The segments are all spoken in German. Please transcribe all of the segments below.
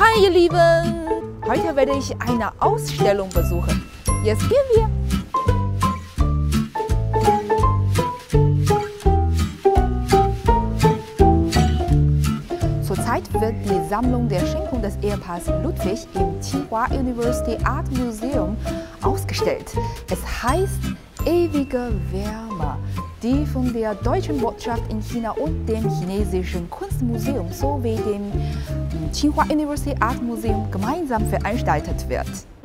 Hi ihr Lieben! Heute werde ich eine Ausstellung besuchen. Jetzt gehen wir! Zurzeit wird die Sammlung der Schenkung des Ehepaars Ludwig im Tsinghua University Art Museum ausgestellt. Es heißt Ewige Wärme, die von der Deutschen Botschaft in China und dem Chinesischen Kunstmuseum sowie dem Tsinghua University Art Museum gemeinsam veranstaltet wird.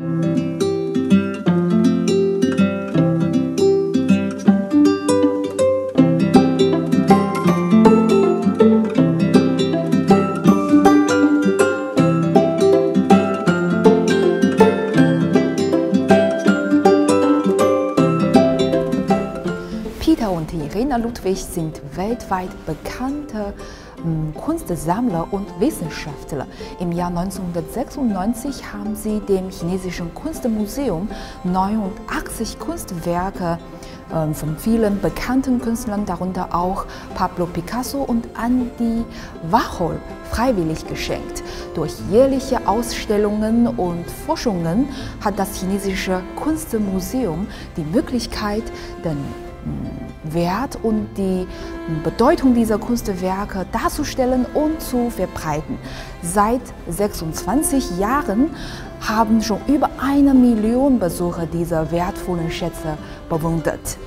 Peter und Irena Ludwig sind weltweit bekannte Kunstsammler und Wissenschaftler. Im Jahr 1996 haben sie dem Chinesischen Kunstmuseum 89 Kunstwerke von vielen bekannten Künstlern, darunter auch Pablo Picasso und Andy Warhol, freiwillig geschenkt. Durch jährliche Ausstellungen und Forschungen hat das Chinesische Kunstmuseum die Möglichkeit, den Wert und die Bedeutung dieser Kunstwerke darzustellen und zu verbreiten. Seit 26 Jahren haben schon über 1 Million Besucher diese wertvollen Schätze bewundert.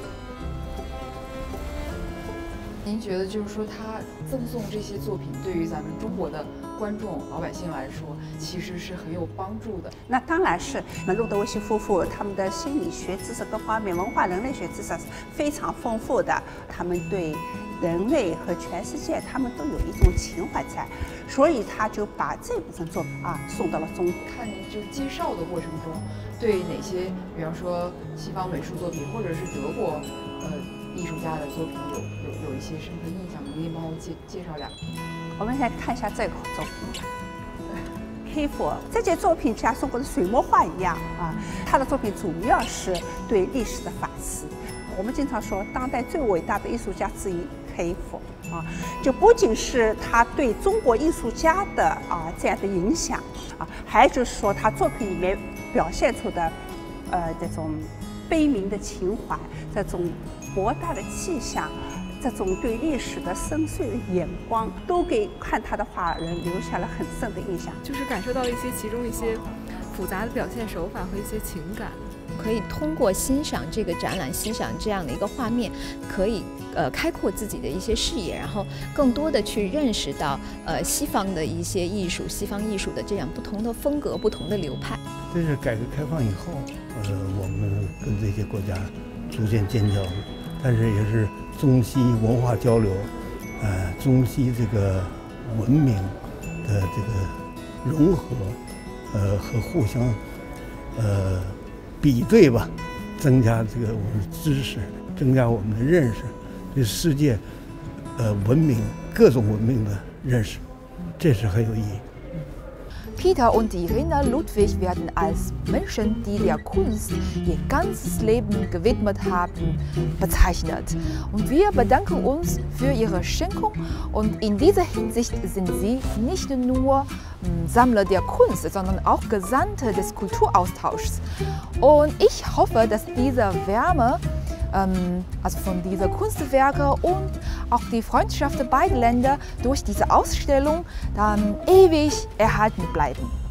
您觉得就是说，他赠送这些作品，对于咱们中国的观众、老百姓来说，其实是很有帮助的。 那当然是，路德维希夫妇他们的心理学知识各方面、文化人类学知识是非常丰富的。他们对人类和全世界，他们都有一种情怀在，所以他就把这部分作品送到了中国。 看您就介绍的过程中，对哪些，比方说西方美术作品，或者是德国艺术家的作品有一些深刻印象，您帮我介绍两个。 我们来看一下这个作品。黑佛这件作品像中国的水墨画一样他的作品主要是对历史的反思。我们经常说，当代最伟大的艺术家之一黑佛就不仅是他对中国艺术家的这样的影响还有就是说他作品里面表现出的这种悲悯的情怀，这种博大的气象，这种对历史的深邃的眼光，都给看他的画人留下了很深的印象。 就是感受到了其中一些复杂的表现手法和一些情感。 可以通过欣赏这个展览，欣赏这样的一个画面，可以开阔自己的一些视野，然后更多的去认识到西方的一些艺术，西方艺术的这样不同的风格、不同的流派。 这是改革开放以后，我们跟这些国家逐渐建交，但是也是中西文化交流，中西这个文明的这个融合，和互相比对吧，增加这个我们的知识，增加我们的认识，对世界文明各种文明的认识，这是很有意义。 Peter und Irena Ludwig werden als Menschen, die der Kunst ihr ganzes Leben gewidmet haben, bezeichnet. Und wir bedanken uns für ihre Schenkung. Und in dieser Hinsicht sind sie nicht nur Sammler der Kunst, sondern auch Gesandte des Kulturaustauschs. Und ich hoffe, dass diese Wärme, also von dieser Kunstwerke und auch die Freundschaft beider Länder durch diese Ausstellung dann ewig erhalten bleiben.